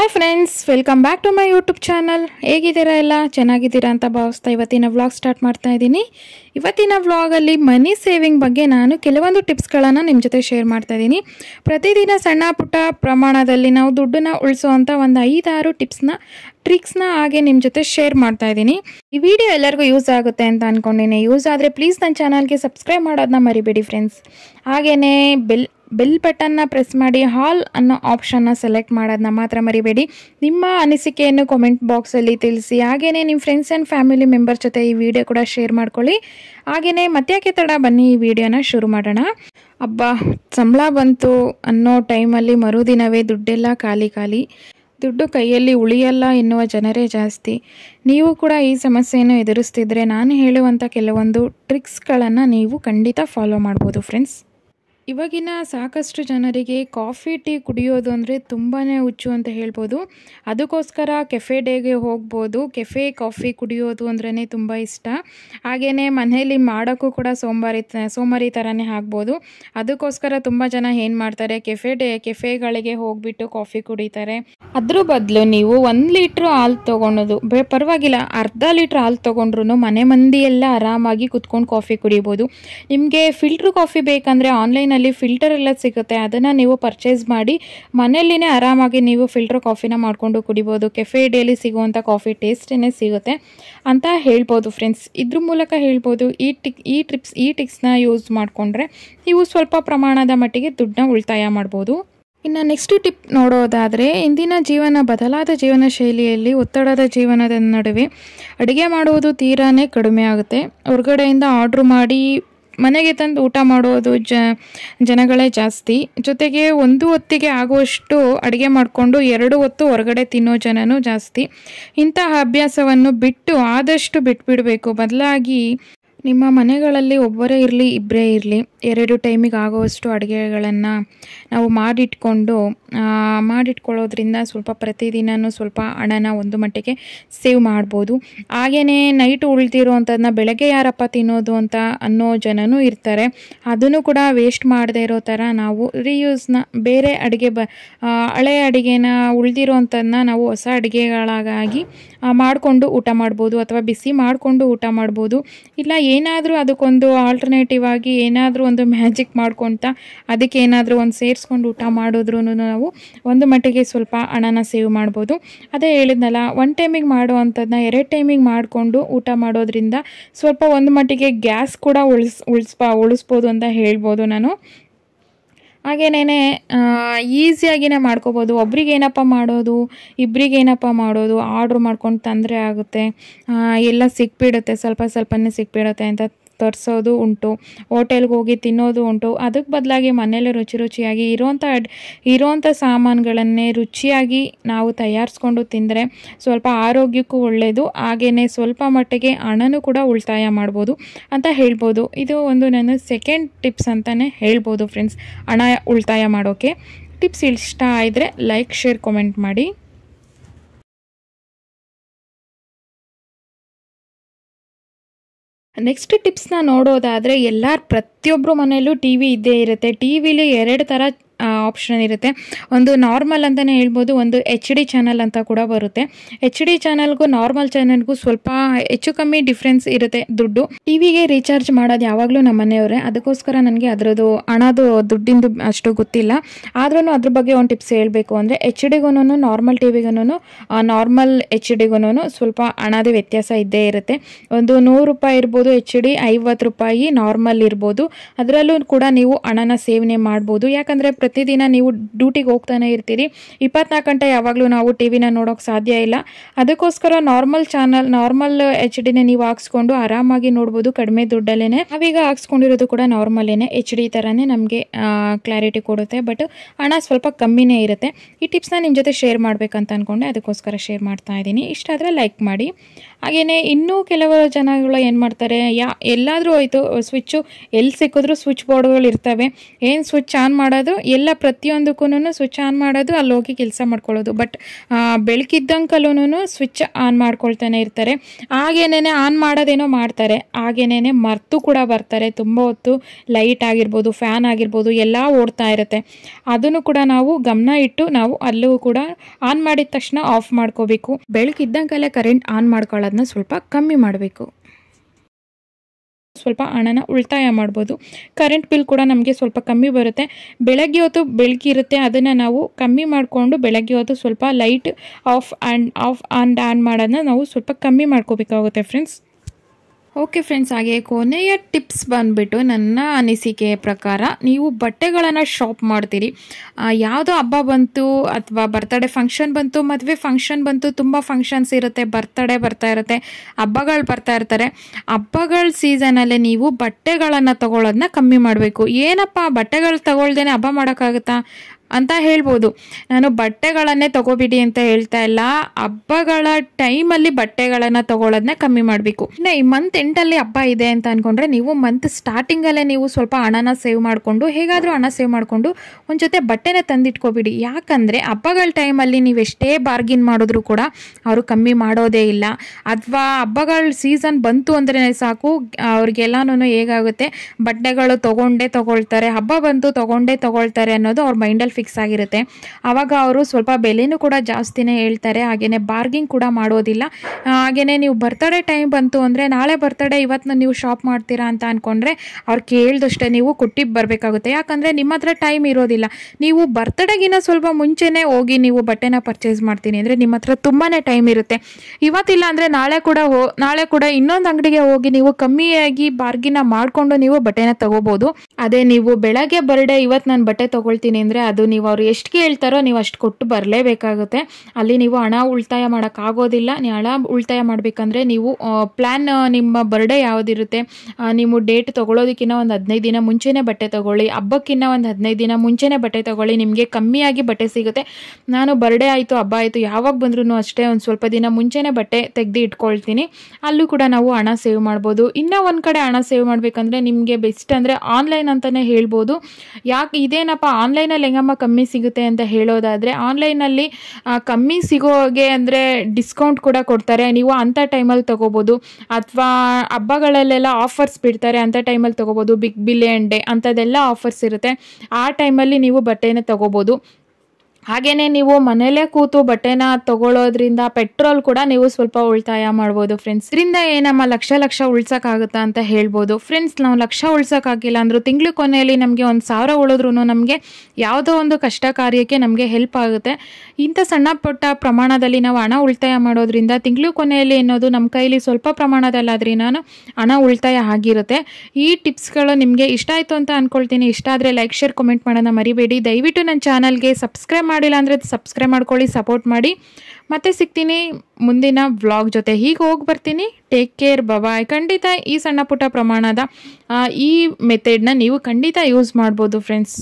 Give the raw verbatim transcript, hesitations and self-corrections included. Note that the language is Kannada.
Hi friends, welcome back to my YouTube channel. ಹೇಗಿದ್ದೀರಾ? ಎಲ್ಲ ಚೆನ್ನಾಗಿದ್ದೀರಾ ಅಂತ ಭಾವಿಸ್ತಾ ಇವತ್ತಿನ ವ್ಲಾಗ್ ಸ್ಟಾರ್ಟ್ ಮಾಡ್ತಾ ಇದ್ದೀನಿ. ಇವತ್ತಿನ ವ್ಲಾಗಲ್ಲಿ ಮನಿ ಸೇವಿಂಗ್ ಬಗ್ಗೆ ನಾನು ಕೆಲವೊಂದು ಟಿಪ್ಸ್ಗಳನ್ನು ನಿಮ್ಮ ಜೊತೆ ಶೇರ್ ಮಾಡ್ತಾ ಇದ್ದೀನಿ. ಪ್ರತಿದಿನ ಸಣ್ಣ ಪುಟ್ಟ ಪ್ರಮಾಣದಲ್ಲಿ ನಾವು ದುಡ್ಡನ್ನು ಉಳಿಸೋವಂಥ ಒಂದು ಐದಾರು ಟಿಪ್ಸ್ನ ಟ್ರಿಕ್ಸ್ನ ಹಾಗೆ ನಿಮ್ಮ ಜೊತೆ ಶೇರ್ ಮಾಡ್ತಾ ಇದ್ದೀನಿ. ಈ ವಿಡಿಯೋ ಎಲ್ಲರಿಗೂ ಯೂಸ್ ಆಗುತ್ತೆ ಅಂತ ಅಂದ್ಕೊಂಡಿನಿ. ಯೂಸ್ ಆದರೆ ಪ್ಲೀಸ್ ನನ್ನ ಚಾನಲ್ಗೆ ಸಬ್ಸ್ಕ್ರೈಬ್ ಮಾಡೋದನ್ನ ಮರಿಬೇಡಿ ಫ್ರೆಂಡ್ಸ್. ಹಾಗೆಯೇ ಬೆಲ್ ಬೆಲ್ ಬಟನ್ನ ಪ್ರೆಸ್ ಮಾಡಿ ಹಾಲ್ ಅನ್ನೋ ಆಪ್ಷನ್ನ ಸೆಲೆಕ್ಟ್ ಮಾಡೋದನ್ನ ಮಾತ್ರ ಮರಿಬೇಡಿ. ನಿಮ್ಮ ಅನಿಸಿಕೆಯನ್ನು ಕಾಮೆಂಟ್ ಬಾಕ್ಸಲ್ಲಿ ತಿಳಿಸಿ. ಹಾಗೆಯೇ ನಿಮ್ಮ ಫ್ರೆಂಡ್ಸ್ ಆ್ಯಂಡ್ ಫ್ಯಾಮಿಲಿ ಮೆಂಬರ್ ಜೊತೆ ಈ ವಿಡಿಯೋ ಕೂಡ ಶೇರ್ ಮಾಡ್ಕೊಳ್ಳಿ. ಹಾಗೆಯೇ ಮತ್ತ್ಯಾಕೆ ತಡ, ಬನ್ನಿ ಈ ವಿಡಿಯೋನ ಶುರು ಮಾಡೋಣ. ಅಬ್ಬಾ, ಸಂಬಳ ಬಂತು ಅನ್ನೋ ಟೈಮಲ್ಲಿ ಮರುದಿನವೇ ದುಡ್ಡೆಲ್ಲ ಖಾಲಿ ಖಾಲಿ, ದುಡ್ಡು ಕೈಯಲ್ಲಿ ಉಳಿಯಲ್ಲ ಎನ್ನುವ ಜನರೇ ಜಾಸ್ತಿ. ನೀವು ಕೂಡ ಈ ಸಮಸ್ಯೆಯನ್ನು ಎದುರಿಸ್ತಿದ್ರೆ ನಾನು ಹೇಳುವಂಥ ಕೆಲವೊಂದು ಟ್ರಿಕ್ಸ್ಗಳನ್ನು ನೀವು ಖಂಡಿತ ಫಾಲೋ ಮಾಡ್ಬೋದು ಫ್ರೆಂಡ್ಸ್. ಇವಾಗಿನ ಸಾಕಷ್ಟು ಜನರಿಗೆ ಕಾಫಿ ಟೀ ಕುಡಿಯೋದು ಅಂದರೆ ತುಂಬಾ ಹುಚ್ಚು ಅಂತ ಹೇಳ್ಬೋದು. ಅದಕ್ಕೋಸ್ಕರ ಕೆಫೆ ಡೇಗೆ ಹೋಗ್ಬೋದು. ಕೆಫೆ ಕಾಫಿ ಕುಡಿಯೋದು ಅಂದ್ರೇ ತುಂಬ ಇಷ್ಟ. ಹಾಗೆಯೇ ಮನೆಯಲ್ಲಿ ಮಾಡೋಕ್ಕೂ ಕೂಡ ಸೋಂಬಾರಿ ಸೋಮಾರಿ ಥರನೇ ಆಗ್ಬೋದು. ಅದಕ್ಕೋಸ್ಕರ ತುಂಬ ಜನ ಏನು ಮಾಡ್ತಾರೆ, ಕೆಫೆ ಡೇ ಕೆಫೆಗಳಿಗೆ ಹೋಗಿಬಿಟ್ಟು ಕಾಫಿ ಕುಡಿತಾರೆ. ಅದ್ರ ಬದಲು ನೀವು ಒಂದು ಲೀಟ್ರ್ ಹಾಲು ತೊಗೊಳೋದು ಬೇ ಪರವಾಗಿಲ್ಲ, ಅರ್ಧ ಲೀಟ್ರ್ ಹಾಲು ತೊಗೊಂಡ್ರು ಮನೆ ಮಂದಿ ಎಲ್ಲ ಆರಾಮಾಗಿ ಕುತ್ಕೊಂಡು ಕಾಫಿ ಕುಡಿಬೋದು. ನಿಮಗೆ ಫಿಲ್ಟ್ರ್ ಕಾಫಿ ಬೇಕಂದರೆ ಆನ್ಲೈನ್ ಅಲ್ಲಿ ಫಿಲ್ಟರ್ ಎಲ್ಲ ಸಿಗುತ್ತೆ. ಅದನ್ನು ನೀವು ಪರ್ಚೇಸ್ ಮಾಡಿ ಮನೆಯಲ್ಲಿನೇ ಆರಾಮಾಗಿ ನೀವು ಫಿಲ್ಟರ್ ಕಾಫಿನ ಮಾಡಿಕೊಂಡು ಕುಡಿಬೋದು. ಕೆಫೆ ಡೇಲಿ ಸಿಗುವಂಥ ಕಾಫಿ ಟೇಸ್ಟೇ ಸಿಗುತ್ತೆ ಅಂತ ಹೇಳ್ಬೋದು ಫ್ರೆಂಡ್ಸ್. ಇದ್ರ ಮೂಲಕ ಹೇಳ್ಬೋದು ಈ ಟಿಕ್ ಈ ಟ್ರಿಪ್ಸ್ ಈ ಟಿಕ್ಸ್ನ ಯೂಸ್ ಮಾಡಿಕೊಂಡ್ರೆ ನೀವು ಸ್ವಲ್ಪ ಪ್ರಮಾಣದ ಮಟ್ಟಿಗೆ ದುಡ್ಡನ್ನ ಉಳಿತಾಯ ಮಾಡ್ಬೋದು. ಇನ್ನು ನೆಕ್ಸ್ಟ್ ಟಿಪ್ ನೋಡೋದಾದರೆ, ಇಂದಿನ ಜೀವನ ಬದಲಾದ ಜೀವನ ಶೈಲಿಯಲ್ಲಿ ಒತ್ತಡದ ಜೀವನದ ನಡುವೆ ಅಡುಗೆ ಮಾಡುವುದು ತೀರಾ ಕಡಿಮೆ ಆಗುತ್ತೆ. ಹೊರಗಡೆಯಿಂದ ಆರ್ಡ್ರ್ ಮಾಡಿ ಮನೆಗೆ ತಂದು ಊಟ ಮಾಡೋದು ಜ ಜನಗಳೇ ಜಾಸ್ತಿ. ಜೊತೆಗೆ ಒಂದು ಹೊತ್ತಿಗೆ ಆಗುವಷ್ಟು ಅಡುಗೆ ಮಾಡಿಕೊಂಡು ಎರಡು ಹೊತ್ತು ಹೊರಗಡೆ ತಿನ್ನೋ ಜನನೂ ಜಾಸ್ತಿ. ಇಂತಹ ಅಭ್ಯಾಸವನ್ನು ಬಿಟ್ಟು ಆದಷ್ಟು ಬಿಟ್ಬಿಡಬೇಕು. ಬದಲಾಗಿ ನಿಮ್ಮ ಮನೆಗಳಲ್ಲಿ ಒಬ್ಬರೇ ಇರಲಿ ಇಬ್ಬರೇ ಇರಲಿ, ಎರಡು ಟೈಮಿಗೆ ಆಗುವಷ್ಟು ಅಡುಗೆಗಳನ್ನು ನಾವು ಮಾಡಿಟ್ಕೊಂಡು ಮಾಡಿಟ್ಕೊಳ್ಳೋದ್ರಿಂದ ಸ್ವಲ್ಪ ಪ್ರತಿದಿನವೂ ಸ್ವಲ್ಪ ಹಣನ ಒಂದು ಮಟ್ಟಿಗೆ ಸೇವ್ ಮಾಡ್ಬೋದು. ಹಾಗೆಯೇ ನೈಟು ಉಳಿದಿರೋ ಅಂಥದ್ದನ್ನ ಬೆಳಗ್ಗೆ ಯಾರಪ್ಪ ತಿನ್ನೋದು ಅಂತ ಅನ್ನೋ ಜನನೂ ಇರ್ತಾರೆ. ಅದನ್ನು ಕೂಡ ವೇಸ್ಟ್ ಮಾಡದೇ ಇರೋ ಥರ ನಾವು ರೀಯೂಸ್ನ ಬೇರೆ ಅಡುಗೆ ಬ ಹಳೆ ಅಡುಗೆನ ಉಳಿದಿರೋ ಅಂಥದ್ದನ್ನ ನಾವು ಹೊಸ ಅಡುಗೆಗಳಾಗಿ ಮಾಡಿಕೊಂಡು ಊಟ ಮಾಡ್ಬೋದು, ಅಥವಾ ಬಿಸಿ ಮಾಡಿಕೊಂಡು ಊಟ ಮಾಡ್ಬೋದು. ಇಲ್ಲ ಏನಾದರೂ ಅದಕ್ಕೊಂದು ಆಲ್ಟರ್ನೇಟಿವ್ ಆಗಿ ಏನಾದರೂ ಒಂದು ಮ್ಯಾಜಿಕ್ ಮಾಡ್ಕೊತ ಅದಕ್ಕೆ ಏನಾದರೂ ಒಂದು ಸೇರಿಸ್ಕೊಂಡು ಊಟ ಮಾಡಿದ್ರೂ ನಾವು ಒಂದು ಮಟ್ಟಿಗೆ ಸ್ವಲ್ಪ ಹಣನ ಸೇವ್ ಮಾಡ್ಬೋದು. ಅದೇ ಹೇಳಿದ್ನಲ್ಲ, ಒನ್ ಟೈಮಿಗೆ ಮಾಡೋ ಅಂಥದ್ದನ್ನ ಎರಡು ಟೈಮಿಗೆ ಮಾಡಿಕೊಂಡು ಊಟ ಮಾಡೋದ್ರಿಂದ ಸ್ವಲ್ಪ ಒಂದು ಮಟ್ಟಿಗೆ ಗ್ಯಾಸ್ ಕೂಡ ಉಳಿಸ್ ಉಳಿಸ್ಬಾ ಉಳಿಸ್ಬೋದು ಅಂತ ಹೇಳ್ಬೋದು ನಾನು. ಹಾಗೇನೇ ಈಸಿಯಾಗಿನೇ ಮಾಡ್ಕೋಬೋದು. ಒಬ್ರಿಗೆ ಏನಪ್ಪ ಮಾಡೋದು, ಇಬ್ರಿಗೆ ಏನಪ್ಪ ಮಾಡೋದು, ಆರ್ಡ್ರ್ ಮಾಡ್ಕೊಂಡು ತೊಂದರೆ ಆಗುತ್ತೆ, ಎಲ್ಲ ಸಿಕ್ಬಿಡುತ್ತೆ, ಸ್ವಲ್ಪ ಸ್ವಲ್ಪನೇ ಸಿಕ್ಬಿಡುತ್ತೆ ಅಂತ ತರಿಸೋದು ಉಂಟು. ಹೋಟೆಲ್ಗೆ ಹೋಗಿ ತಿನ್ನೋದು ಉಂಟು. ಅದಕ್ಕೆ ಬದಲಾಗಿ ಮನೇಲಿ ರುಚಿ ರುಚಿಯಾಗಿ ಇರೋವಂಥ ಅಡ್ ಇರೋವಂಥ ಸಾಮಾನುಗಳನ್ನೇ ರುಚಿಯಾಗಿ ನಾವು ತಯಾರಿಸ್ಕೊಂಡು ತಿಂದರೆ ಸ್ವಲ್ಪ ಆರೋಗ್ಯಕ್ಕೂ ಒಳ್ಳೆಯದು. ಹಾಗೆಯೇ ಸ್ವಲ್ಪ ಮಟ್ಟಿಗೆ ಹಣನೂ ಕೂಡ ಉಳಿತಾಯ ಮಾಡ್ಬೋದು ಅಂತ ಹೇಳ್ಬೋದು. ಇದು ಒಂದು ನನ್ನ ಸೆಕೆಂಡ್ ಟಿಪ್ಸ್ ಅಂತಲೇ ಹೇಳ್ಬೋದು ಫ್ರೆಂಡ್ಸ್, ಹಣ ಉಳಿತಾಯ ಮಾಡೋಕ್ಕೆ. ಟಿಪ್ಸ್ ಇಷ್ಟ ಆದರೆ ಲೈಕ್, ಶೇರ್, ಕಾಮೆಂಟ್ ಮಾಡಿ. ನೆಕ್ಸ್ಟ್ ಟಿಪ್ಸ್ನ ನೋಡೋದಾದರೆ, ಎಲ್ಲರ ಪ್ರತಿಯೊಬ್ಬರು ಮನೆಯಲ್ಲೂ ಟಿ ವಿ ಇದ್ದೇ ಇರುತ್ತೆ. ಟಿ ವಿಲಿ ಎರಡು ಥರ ಆಪ್ಷನ್ ಇರುತ್ತೆ. ಒಂದು ನಾರ್ಮಲ್ ಅಂತಲೇ ಹೇಳ್ಬೋದು, ಒಂದು ಎಚ್ ಡಿ ಚಾನಲ್ ಅಂತ ಕೂಡ ಬರುತ್ತೆ. ಎಚ್ ಡಿ ಚಾನಲ್ಗೂ ನಾರ್ಮಲ್ ಚಾನಲ್ಗೂ ಸ್ವಲ್ಪ ಹೆಚ್ಚು ಕಮ್ಮಿ ಡಿಫ್ರೆನ್ಸ್ ಇರುತ್ತೆ ದುಡ್ಡು. ಟಿ ವಿಗೆ ರೀಚಾರ್ಜ್ ಮಾಡೋದು ಯಾವಾಗಲೂ ನಮ್ಮ ಮನೆಯವರೇ, ಅದಕ್ಕೋಸ್ಕರ ನನಗೆ ಅದರದ್ದು ಹಣದು ದುಡ್ಡಿಂದು ಅಷ್ಟು ಗೊತ್ತಿಲ್ಲ. ಆದ್ರೂ ಅದ್ರ ಬಗ್ಗೆ ಒಂದು ಟಿಪ್ಸ್ ಹೇಳಬೇಕು ಅಂದರೆ, ಎಚ್ ಡಿಗೂ ನಾರ್ಮಲ್ ಟಿ ವಿಗೂ ನಾರ್ಮಲ್ ಎಚ್ ಡಿಗೂ ಸ್ವಲ್ಪ ಹಣದ ವ್ಯತ್ಯಾಸ ಇದ್ದೇ ಇರುತ್ತೆ. ಒಂದು ನೂರು ರೂಪಾಯಿ ಇರ್ಬೋದು ಎಚ್ ಡಿ, ಐವತ್ತು ರೂಪಾಯಿ ನಾರ್ಮಲ್ ಇರ್ಬೋದು. ಅದರಲ್ಲೂ ಕೂಡ ನೀವು ಹಣನ ಸೇವನೆ ಮಾಡ್ಬೋದು. ಯಾಕಂದರೆ ಪ್ರತಿದಿನ ನೀವು ಡ್ಯೂಟಿಗೆ ಹೋಗ್ತಾನೆ ಇರ್ತೀರಿ, ಇಪ್ಪತ್ನಾಲ್ಕು ಗಂಟೆ ಯಾವಾಗಲೂ ನಾವು ಟಿ ವಿನ ನೋಡೋಕ್ಕೆ ಸಾಧ್ಯ ಇಲ್ಲ. ಅದಕ್ಕೋಸ್ಕರ ನಾರ್ಮಲ್ ಚಾನಲ್ ನಾರ್ಮಲ್ ಎಚ್ ಡಿನೇ ನೀವು ಹಾಕ್ಸ್ಕೊಂಡು ಆರಾಮಾಗಿ ನೋಡ್ಬೋದು ಕಡಿಮೆ ದುಡ್ಡಲ್ಲೇ. ನಾವೀಗ ಹಾಕ್ಸ್ಕೊಂಡಿರೋದು ಕೂಡ ನಾರ್ಮಲ್ಲೇನೆ, ಎಚ್ ಡಿ ಥರನೇ ನಮಗೆ ಕ್ಲಾರಿಟಿ ಕೊಡುತ್ತೆ, ಬಟ್ ಹಣ ಸ್ವಲ್ಪ ಕಮ್ಮಿನೇ ಇರುತ್ತೆ. ಈ ಟಿಪ್ಸ್ನ ನಿಮ್ಮ ಜೊತೆ ಶೇರ್ ಮಾಡಬೇಕಂತ ಅಂದ್ಕೊಂಡೆ, ಅದಕ್ಕೋಸ್ಕರ ಶೇರ್ ಮಾಡ್ತಾ ಇದ್ದೀನಿ. ಇಷ್ಟ ಆದರೆ ಲೈಕ್ ಮಾಡಿ. ಹಾಗೆಯೇ ಇನ್ನೂ ಕೆಲವರು ಜನಗಳು ಏನು ಮಾಡ್ತಾರೆ, ಯಾ ಎಲ್ಲಾದರೂ ಹೋಯ್ತು ಸ್ವಿಚ್ಚು ಎಲ್ಲಿ ಸಿಕ್ಕಿದ್ರೂ ಸ್ವಿಚ್ ಬೋರ್ಡ್ಗಳು ಇರ್ತವೆ. ಏನು ಸ್ವಿಚ್ ಆನ್ ಮಾಡೋದು, ಎಲ್ಲ ಪ್ರತಿಯೊಂದಕ್ಕೂ ಸ್ವಿಚ್ ಆನ್ ಮಾಡೋದು, ಅಲ್ಲಿ ಹೋಗಿ ಕೆಲಸ ಮಾಡ್ಕೊಳ್ಳೋದು. ಬಟ್ ಬೆಳಕಿದ್ದಂಕಲ್ಲೂ ಸ್ವಿಚ್ ಆನ್ ಮಾಡ್ಕೊಳ್ತಾನೆ ಇರ್ತಾರೆ. ಹಾಗೇನೇ ಆನ್ ಮಾಡೋದೇನೋ ಮಾಡ್ತಾರೆ, ಹಾಗೇನೇ ಮರ್ತು ಕೂಡ ಬರ್ತಾರೆ. ತುಂಬ ಹೊತ್ತು ಲೈಟ್ ಆಗಿರ್ಬೋದು, ಫ್ಯಾನ್ ಆಗಿರ್ಬೋದು ಎಲ್ಲ ಓಡ್ತಾ ಇರುತ್ತೆ. ಅದನ್ನು ಕೂಡ ನಾವು ಗಮನ ಇಟ್ಟು ನಾವು ಅಲ್ಲೂ ಕೂಡ ಆನ್ ಮಾಡಿದ ತಕ್ಷಣ ಆಫ್ ಮಾಡ್ಕೋಬೇಕು. ಬೆಳಕಿದ್ದಂಕಲ್ಲೇ ಕರೆಂಟ್ ಆನ್ ಮಾಡ್ಕೊಳ್ಳೋದನ್ನ ಸ್ವಲ್ಪ ಕಮ್ಮಿ ಮಾಡಬೇಕು. ಸ್ವಲ್ಪ ಹಣನ ಉಳಿತಾಯ ಮಾಡ್ಬೋದು. ಕರೆಂಟ್ ಬಿಲ್ ಕೂಡ ನಮಗೆ ಸ್ವಲ್ಪ ಕಮ್ಮಿ ಬರುತ್ತೆ. ಬೆಳಗ್ಗೆ ಹೊತ್ತು ಬೆಳಕಿರುತ್ತೆ, ಅದನ್ನು ನಾವು ಕಮ್ಮಿ ಮಾಡಿಕೊಂಡು ಬೆಳಗ್ಗೆ ಹೊತ್ತು ಸ್ವಲ್ಪ light off and off and on ಮಾಡೋದನ್ನ ನಾವು ಸ್ವಲ್ಪ ಕಮ್ಮಿ ಮಾಡ್ಕೋಬೇಕಾಗುತ್ತೆ ಫ್ರೆಂಡ್ಸ್. ಓಕೆ ಫ್ರೆಂಡ್ಸ್, ಹಾಗೆ ಕೊನೆಯ ಟಿಪ್ಸ್ ಬಂದುಬಿಟ್ಟು ನನ್ನ ಅನಿಸಿಕೆಯ ಪ್ರಕಾರ ನೀವು ಬಟ್ಟೆಗಳನ್ನು ಶಾಪ್ ಮಾಡ್ತೀರಿ. ಯಾವುದೋ ಹಬ್ಬ ಬಂತು ಅಥವಾ ಬರ್ತಡೇ ಫಂಕ್ಷನ್ ಬಂತು, ಮದುವೆ ಫಂಕ್ಷನ್ ಬಂತು, ತುಂಬ ಫಂಕ್ಷನ್ಸ್ ಇರುತ್ತೆ, ಬರ್ತಡೇ ಬರ್ತಾ ಇರುತ್ತೆ, ಹಬ್ಬಗಳು ಬರ್ತಾ ಇರ್ತಾರೆ. ಹಬ್ಬಗಳ ಸೀಸನಲ್ಲಿ ನೀವು ಬಟ್ಟೆಗಳನ್ನು ತಗೊಳ್ಳೋದನ್ನ ಕಮ್ಮಿ ಮಾಡಬೇಕು. ಏನಪ್ಪ ಬಟ್ಟೆಗಳು ತಗೊಳ್ದೇನೆ ಹಬ್ಬ ಮಾಡೋಕ್ಕಾಗುತ್ತಾ ಅಂತ ಹೇಳ್ಬೋದು. ನಾನು ಬಟ್ಟೆಗಳನ್ನೇ ತಗೋಬಿಡಿ ಅಂತ ಹೇಳ್ತಾ ಇಲ್ಲ, ಹಬ್ಬಗಳ ಟೈಮಲ್ಲಿ ಬಟ್ಟೆಗಳನ್ನು ತಗೊಳ್ಳೋದನ್ನ ಕಮ್ಮಿ ಮಾಡಬೇಕು. ಇನ್ನು ಈ ಮಂತ್ ಎಂಟಲ್ಲಿ ಹಬ್ಬ ಇದೆ ಅಂತ ಅಂದ್ಕೊಂಡ್ರೆ ನೀವು ಮಂತ್ ಸ್ಟಾರ್ಟಿಂಗಲ್ಲೇ ನೀವು ಸ್ವಲ್ಪ ಹಣನ ಸೇವ್ ಮಾಡಿಕೊಂಡು, ಹೇಗಾದರೂ ಹಣ ಸೇವ್ ಮಾಡಿಕೊಂಡು ಒಂದು ಜೊತೆ ಬಟ್ಟೆನ ತಂದಿಟ್ಕೋಬಿಡಿ. ಯಾಕಂದರೆ ಹಬ್ಬಗಳ ಟೈಮಲ್ಲಿ ನೀವು ಎಷ್ಟೇ ಬಾರ್ಗಿನ್ ಮಾಡಿದ್ರು ಕೂಡ ಅವರು ಕಮ್ಮಿ ಮಾಡೋದೇ ಇಲ್ಲ. ಅಥವಾ ಹಬ್ಬಗಳ ಸೀಸನ್ ಬಂತು ಅಂದರೆ ಸಾಕು, ಅವ್ರಿಗೆಲ್ಲನೂ ಹೇಗಾಗುತ್ತೆ ಬಟ್ಟೆಗಳು ತೊಗೊಂಡೇ ತೊಗೊಳ್ತಾರೆ, ಹಬ್ಬ ಬಂತು ತೊಗೊಂಡೇ ತೊಗೊಳ್ತಾರೆ ಅನ್ನೋದು ಅವ್ರ ಮೈಂಡಲ್ಲಿ ಫಿಕ್ಸ್ ಆಗಿರುತ್ತೆ. ಆವಾಗ ಅವರು ಸ್ವಲ್ಪ ಬೆಲೆನೂ ಕೂಡ ಜಾಸ್ತಿನೇ ಹೇಳ್ತಾರೆ, ಹಾಗೆಯೇ ಬಾರ್ಗಿಂಗ್ ಕೂಡ ಮಾಡೋದಿಲ್ಲ. ಹಾಗೆಯೇ ನೀವು ಬರ್ತಡೇ ಟೈಮ್ ಬಂತು ಅಂದರೆ ನಾಳೆ ಬರ್ತಡೇ ಇವತ್ತು ನೀವು ಶಾಪ್ ಮಾಡ್ತೀರಾ ಅಂತ ಅಂದ್ಕೊಂಡ್ರೆ ಅವ್ರು ಕೇಳ್ದಷ್ಟೇ ನೀವು ಕೊಟ್ಟಿದ್ದು ಬರಬೇಕಾಗುತ್ತೆ. ಯಾಕಂದರೆ ನಿಮ್ಮ ಹತ್ರ ಟೈಮ್ ಇರೋದಿಲ್ಲ. ನೀವು ಬರ್ತಡೇಗಿನ ಸ್ವಲ್ಪ ಮುಂಚೆನೇ ಹೋಗಿ ನೀವು ಬಟ್ಟೆನ ಪರ್ಚೇಸ್ ಮಾಡ್ತೀನಿ ಅಂದರೆ ನಿಮ್ಮ ಹತ್ರ ತುಂಬಾ ಟೈಮ್ ಇರುತ್ತೆ. ಇವತ್ತಿಲ್ಲ ಅಂದರೆ ನಾಳೆ ಕೂಡ ಹೋ ನಾಳೆ ಕೂಡ ಇನ್ನೊಂದು ಅಂಗಡಿಗೆ ಹೋಗಿ ನೀವು ಕಮ್ಮಿಯಾಗಿ ಬಾರ್ಗಿನ ಮಾಡಿಕೊಂಡು ನೀವು ಬಟ್ಟೆನ ತಗೋಬೋದು. ಅದೇ ನೀವು ಬೆಳಗ್ಗೆ ಬರ್ಡೇ ಇವತ್ತು ನಾನು ಬಟ್ಟೆ ತೊಗೊಳ್ತೀನಿ ಅಂದರೆ ಅದು ನೀವು ಅವ್ರು ಎಷ್ಟು ಕೇಳ್ತಾರೋ ನೀವು ಅಷ್ಟು ಕೊಟ್ಟು ಬರಲೇಬೇಕಾಗುತ್ತೆ. ಅಲ್ಲಿ ನೀವು ಹಣ ಉಳಿತಾಯ ಮಾಡೋಕ್ಕಾಗೋದಿಲ್ಲ. ನೀವು ಹಣ ಉಳಿತಾಯ ಮಾಡಬೇಕಂದ್ರೆ ನೀವು ಪ್ಲ್ಯಾನ್, ನಿಮ್ಮ ಬರ್ಡೇ ಯಾವುದಿರುತ್ತೆ ನೀವು ಡೇಟ್ ತೊಗೊಳೋದಕ್ಕಿಂತ ಒಂದು ಹದಿನೈದು ದಿನ ಮುಂಚೆನೇ ಬಟ್ಟೆ ತೊಗೊಳ್ಳಿ. ಹಬ್ಬಕ್ಕಿಂತ ಒಂದು ಹದಿನೈದು ದಿನ ಮುಂಚೆನೇ ಬಟ್ಟೆ ತೊಗೊಳ್ಳಿ, ನಿಮಗೆ ಕಮ್ಮಿಯಾಗಿ ಬಟ್ಟೆ ಸಿಗುತ್ತೆ. ನಾನು ಬರ್ಡೇ ಆಯಿತು ಹಬ್ಬ ಆಯಿತು ಯಾವಾಗ ಬಂದ್ರೂ ಅಷ್ಟೇ ಒಂದು ಸ್ವಲ್ಪ ದಿನ ಮುಂಚೆನೇ ಬಟ್ಟೆ ತೆಗೆದು ಇಟ್ಕೊಳ್ತೀನಿ. ಅಲ್ಲೂ ಕೂಡ ನಾವು ಹಣ ಸೇವ್ ಮಾಡ್ಬೋದು. ಇನ್ನೂ ಒಂದು ಕಡೆ ಹಣ ಸೇವ್ ಮಾಡಬೇಕಂದ್ರೆ ನಿಮಗೆ ಬೆಸ್ಟ್ ಅಂದರೆ ಆನ್ಲೈನ್ ಅಂತಲೇ ಹೇಳ್ಬೋದು. ಯಾಕೆ ಇದೇನಪ್ಪ ಆನ್ಲೈನಲ್ಲಿ ಹೆಂಗಮ್ಮ ಕಮ್ಮಿ ಸಿಗುತ್ತೆ ಅಂತ ಹೇಳೋದಾದರೆ, ಆನ್ಲೈನಲ್ಲಿ ಕಮ್ಮಿ ಸಿಗೋಗೆ ಅಂದರೆ ಡಿಸ್ಕೌಂಟ್ ಕೂಡ ಕೊಡ್ತಾರೆ. ನೀವು ಅಂಥ ಟೈಮಲ್ಲಿ ತೊಗೋಬೋದು. ಅಥವಾ ಹಬ್ಬಗಳಲ್ಲೆಲ್ಲ ಆಫರ್ಸ್ ಬಿಡ್ತಾರೆ, ಅಂಥ ಟೈಮಲ್ಲಿ ತೊಗೋಬೋದು. ಬಿಗ್ ಬಿಲಿಯನ್ ಡೇ ಅಂಥದ್ದೆಲ್ಲ ಆಫರ್ಸ್ ಇರುತ್ತೆ, ಆ ಟೈಮಲ್ಲಿ ನೀವು ಬಟ್ಟೆನ ತೊಗೋಬೋದು. ಹಾಗೆಯೇ ನೀವು ಮನೆಯಲ್ಲೇ ಕೂತು ಬಟ್ಟೆನ ತೊಗೊಳ್ಳೋದ್ರಿಂದ ಪೆಟ್ರೋಲ್ ಕೂಡ ನೀವು ಸ್ವಲ್ಪ ಉಳಿತಾಯ ಮಾಡ್ಬೋದು ಫ್ರೆಂಡ್ಸ್. ಇದರಿಂದ ಏನಮ್ಮ ಲಕ್ಷ ಲಕ್ಷ ಉಳ್ಸೋಕ್ಕಾಗುತ್ತಾ ಅಂತ ಹೇಳ್ಬೋದು ಫ್ರೆಂಡ್ಸ್. ನಾವು ಲಕ್ಷ ಉಳ್ಸೋಕ್ಕಾಗಿಲ್ಲ ಅಂದರೂ ತಿಂಗಳು ಕೊನೆಯಲ್ಲಿ ನಮಗೆ ಒಂದು ಸಾವಿರ ಉಳಿದ್ರೂ ನಮಗೆ ಯಾವುದೋ ಒಂದು ಕಷ್ಟ ಕಾರ್ಯಕ್ಕೆ ನಮಗೆ ಹೆಲ್ಪ್ ಆಗುತ್ತೆ. ಇಂಥ ಸಣ್ಣ ಪುಟ್ಟ ಪ್ರಮಾಣದಲ್ಲಿ ನಾವು ಹಣ ಉಳಿತಾಯ ಮಾಡೋದ್ರಿಂದ ತಿಂಗಳು ಕೊನೆಯಲ್ಲಿ ಅನ್ನೋದು ನಮ್ಮ ಕೈಲಿ ಸ್ವಲ್ಪ ಪ್ರಮಾಣದಲ್ಲಾದ್ರೂ ನಾನು ಹಣ ಉಳಿತಾಯ ಆಗಿರುತ್ತೆ. ಈ ಟಿಪ್ಸ್ಗಳು ನಿಮಗೆ ಇಷ್ಟ ಆಯಿತು ಅಂತ ಅಂದ್ಕೊಳ್ತೀನಿ. ಇಷ್ಟ ಆದರೆ ಲೈಕ್ ಶೇರ್ ಕಮೆಂಟ್ ಮಾಡೋಣ ಮರಿಬೇಡಿ. ದಯವಿಟ್ಟು ನನ್ನ ಚಾನಲ್ಗೆ ಸಬ್ಸ್ಕ್ರೈಬ್ ಮಾಡಿಲ್ಲ ಅಂದರೆ ಸಬ್ಸ್ಕ್ರೈಬ್ ಮಾಡ್ಕೊಳ್ಳಿ, ಸಪೋರ್ಟ್ ಮಾಡಿ. ಮತ್ತೆ ಸಿಗ್ತೀನಿ ಮುಂದಿನ ವ್ಲಾಗ್ ಜೊತೆ. ಹೀಗೆ ಹೋಗಿ ಬರ್ತೀನಿ. Take care, bye. ಖಂಡಿತ ಈ ಸಣ್ಣ ಪುಟ್ಟ ಪ್ರಮಾಣದ ಈ ಮೆಥಡ್ನ ನೀವು ಖಂಡಿತ ಯೂಸ್ ಮಾಡ್ಬೋದು ಫ್ರೆಂಡ್ಸ್.